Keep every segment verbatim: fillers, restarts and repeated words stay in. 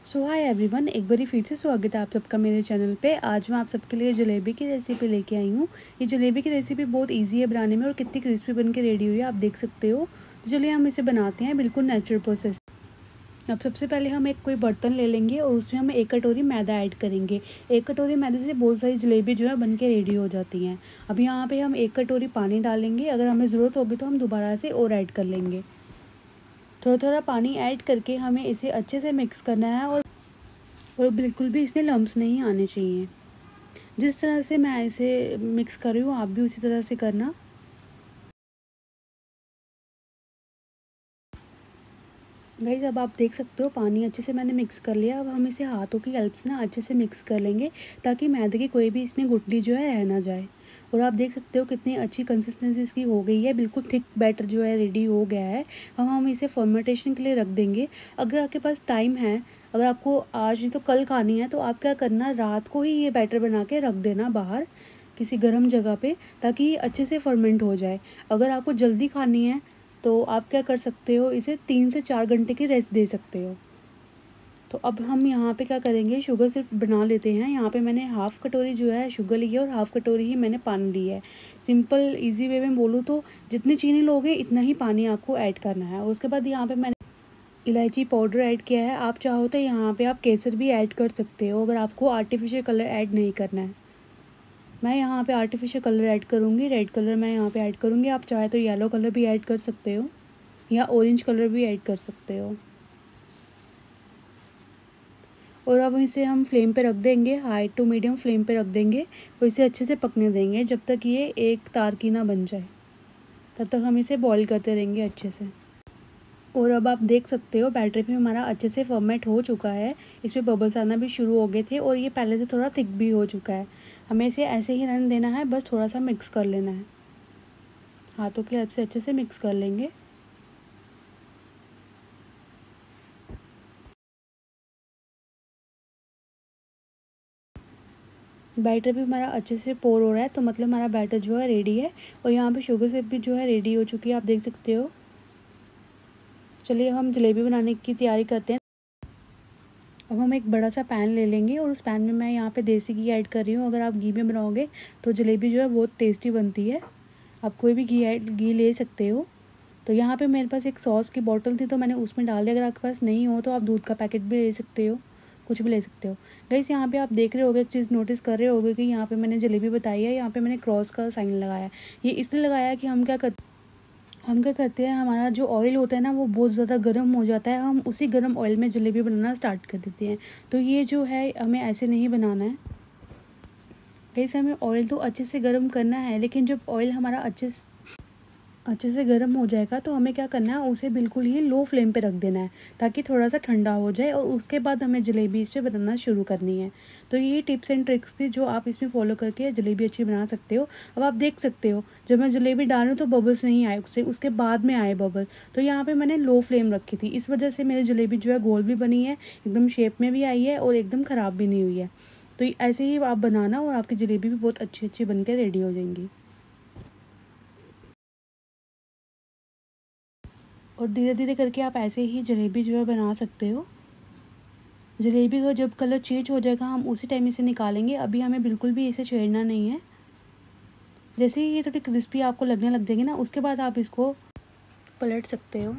सो hi everyone, एक बारी फिर से स्वागत है आप सबका मेरे चैनल पे। आज मैं आप सबके लिए जलेबी की रेसिपी लेके आई हूँ। ये जलेबी की रेसिपी बहुत इजी है बनाने में और कितनी क्रिस्पी बन के रेडी हुई है आप देख सकते हो। तो चलिए हम इसे बनाते हैं बिल्कुल नेचुरल प्रोसेस। अब सबसे पहले हम एक कोई बर्तन ले लेंगे और उसमें हम एक कटोरी मैदा ऐड करेंगे। एक कटोरी मैदे से बहुत सारी जलेबी जो है बन के रेडी हो जाती हैं। अब यहाँ पर हम एक कटोरी पानी डालेंगे, अगर हमें ज़रूरत होगी तो हम दोबारा से और ऐड कर लेंगे। थोड़ा थोड़ा पानी ऐड करके हमें इसे अच्छे से मिक्स करना है और और बिल्कुल भी इसमें लम्स नहीं आने चाहिए। जिस तरह से मैं इसे मिक्स कर रही हूँ आप भी उसी तरह से करना। गाइस अब आप देख सकते हो पानी अच्छे से मैंने मिक्स कर लिया। अब हम इसे हाथों की हेल्प से ना अच्छे से मिक्स कर लेंगे ताकि मैदे की कोई भी इसमें गुठली जो है रह ना जाए। और आप देख सकते हो कितनी अच्छी कंसिस्टेंसी इसकी हो गई है, बिल्कुल थिक बैटर जो है रेडी हो गया है। अब हम इसे फर्मेंटेशन के लिए रख देंगे। अगर आपके पास टाइम है, अगर आपको आज नहीं तो कल खानी है, तो आप क्या करना, रात को ही ये बैटर बना के रख देना बाहर किसी गर्म जगह पे, ताकि ये अच्छे से फर्मेंट हो जाए। अगर आपको जल्दी खानी है तो आप क्या कर सकते हो, इसे तीन से चार घंटे की रेस्ट दे सकते हो। तो अब हम यहाँ पे क्या करेंगे, शुगर सिर्फ बना लेते हैं। यहाँ पे मैंने हाफ़ कटोरी जो है शुगर ली है और हाफ़ कटोरी ही मैंने पानी ली है। सिंपल इजी वे में बोलूँ तो जितनी चीनी लोगे इतना ही पानी आपको ऐड करना है। और उसके बाद यहाँ पे मैंने इलायची पाउडर ऐड किया है। आप चाहो तो यहाँ पे आप केसर भी ऐड कर सकते हो अगर आपको आर्टिफिशियल कलर ऐड नहीं करना है। मैं यहाँ पे आर्टिफिशियल कलर ऐड करूँगी, रेड कलर मैं यहाँ पे ऐड करूँगी। आप चाहे तो येलो कलर भी ऐड कर सकते हो या ऑरेंज कलर भी ऐड कर सकते हो। और अब इसे हम फ्लेम पे रख देंगे, हाई टू मीडियम फ्लेम पे रख देंगे और इसे अच्छे से पकने देंगे जब तक ये एक तार की ना बन जाए। तब तक हम इसे बॉईल करते रहेंगे अच्छे से। और अब आप देख सकते हो बैटर भी हमारा अच्छे से फर्मेंट हो चुका है। इसमें बबल्स आना भी शुरू हो गए थे और ये पहले से थोड़ा थिक भी हो चुका है। हमें इसे ऐसे ही रहने देना है, बस थोड़ा सा मिक्स कर लेना है। हाथों की हेल्प से अच्छे से मिक्स कर लेंगे। बैटर भी हमारा अच्छे से पोर हो रहा है, तो मतलब हमारा बैटर जो है रेडी है। और यहाँ पे शुगर सिरप भी जो है रेडी हो चुकी है, आप देख सकते हो। चलिए हम जलेबी बनाने की तैयारी करते हैं। अब हम एक बड़ा सा पैन ले लेंगे और उस पैन में मैं यहाँ पे देसी घी ऐड कर रही हूँ। अगर आप घी में बनाओगे तो जलेबी जो है बहुत टेस्टी बनती है। आप कोई भी घी ऐड घी ले सकते हो। तो यहाँ पे मेरे पास एक सॉस की बॉटल थी तो मैंने उसमें डाल दिया। अगर आपके पास नहीं हो तो आप दूध का पैकेट भी ले सकते हो, कुछ भी ले सकते हो। गाइस यहाँ पे आप देख रहे होगे, एक चीज़ नोटिस कर रहे होगे कि यहाँ पे मैंने जलेबी बताई है, यहाँ पे मैंने क्रॉस का साइन लगाया। ये इसलिए लगाया कि हम क्या करते हम क्या करते हैं, हमारा जो ऑयल होता है ना वो बहुत ज़्यादा गर्म हो जाता है, हम उसी गर्म ऑयल में जलेबी बनाना स्टार्ट कर देते हैं। तो ये जो है हमें ऐसे नहीं बनाना है। गाइस हमें ऑयल तो अच्छे से गर्म करना है, लेकिन जब ऑयल हमारा अच्छे से अच्छे से गर्म हो जाएगा तो हमें क्या करना है, उसे बिल्कुल ही लो फ्लेम पे रख देना है ताकि थोड़ा सा ठंडा हो जाए। और उसके बाद हमें जलेबी इस पर बनाना शुरू करनी है। तो ये टिप्स एंड ट्रिक्स थी जो आप इसमें फॉलो करके जलेबी अच्छी बना सकते हो। अब आप देख सकते हो जब मैं जलेबी डाल रही हूँ तो बबल्स नहीं आए, उससे उसके बाद में आए बबल। तो यहाँ पर मैंने लो फ्लेम रखी थी, इस वजह से मेरी जलेबी जो है गोल भी बनी है, एकदम शेप में भी आई है और एकदम ख़राब भी नहीं हुई है। तो ऐसे ही आप बनाना और आपकी जलेबी भी बहुत अच्छी अच्छी बन के रेडी हो जाएंगी। और धीरे धीरे करके आप ऐसे ही जलेबी जो है बना सकते हो। जलेबी का जब कलर चेंज हो जाएगा हम उसी टाइम इसे निकालेंगे। अभी हमें बिल्कुल भी इसे छेड़ना नहीं है। जैसे ही ये थोड़ी क्रिस्पी आपको लगने लग जाएगी ना, उसके बाद आप इसको पलट सकते हो।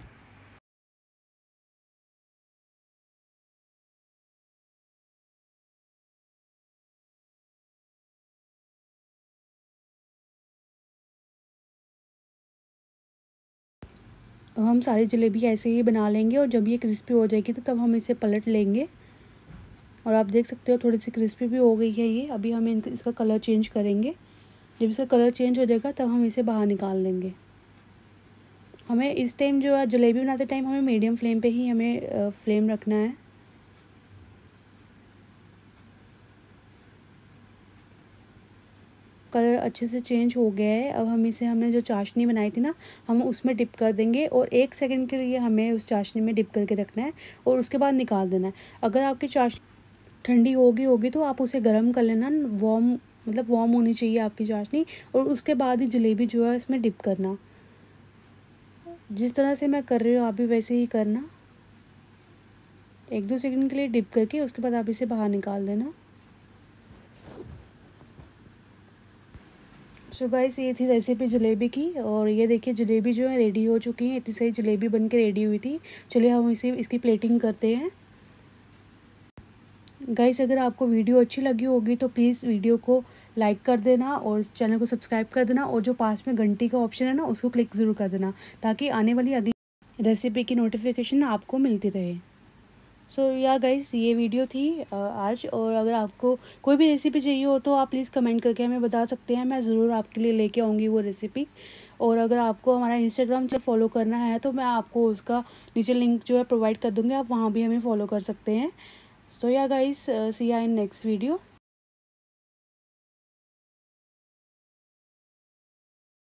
हम सारी जलेबी ऐसे ही बना लेंगे और जब ये क्रिस्पी हो जाएगी तो तब हम इसे पलट लेंगे। और आप देख सकते हो थोड़ी सी क्रिस्पी भी हो गई है ये। अभी हम इसका कलर चेंज करेंगे। जब इसका कलर चेंज हो जाएगा तब हम इसे बाहर निकाल लेंगे। हमें इस टाइम जो है जलेबी बनाते टाइम हमें मीडियम फ्लेम पे ही हमें फ्लेम रखना है। कलर अच्छे से चेंज हो गया है। अब हम इसे हमने जो चाशनी बनाई थी ना, हम उसमें डिप कर देंगे और एक सेकंड के लिए हमें उस चाशनी में डिप करके रखना है और उसके बाद निकाल देना है। अगर आपकी चाशनी ठंडी होगी होगी तो आप उसे गर्म कर लेना, वार्म मतलब वार्म होनी चाहिए आपकी चाशनी। और उसके बाद ही जलेबी जो है इसमें डिप करना। जिस तरह से मैं कर रही हूँ आप भी वैसे ही करना। एक दो सेकंड के लिए डिप करके उसके बाद आप इसे बाहर निकाल देना। सो गाइस ये थी रेसिपी जलेबी की, और ये देखिए जलेबी जो है रेडी हो चुकी है। इतनी सारी जलेबी बन के रेडी हुई थी। चलिए हम इसे इसकी प्लेटिंग करते हैं। गाइस अगर आपको वीडियो अच्छी लगी होगी तो प्लीज़ वीडियो को लाइक कर देना और इस चैनल को सब्सक्राइब कर देना, और जो पास में घंटी का ऑप्शन है ना उसको क्लिक ज़रूर कर देना, ताकि आने वाली अगली रेसिपी की नोटिफिकेशन आपको मिलती रहे। सो या गाइस ये वीडियो थी आज, और अगर आपको कोई भी रेसिपी चाहिए हो तो आप प्लीज़ कमेंट करके हमें बता सकते हैं। मैं ज़रूर आपके लिए लेके आऊँगी वो रेसिपी। और अगर आपको हमारा इंस्टाग्राम से फॉलो करना है तो मैं आपको उसका नीचे लिंक जो है प्रोवाइड कर दूँगी, आप वहाँ भी हमें फॉलो कर सकते हैं। सो या गाइस सी या इन नेक्स्ट वीडियो।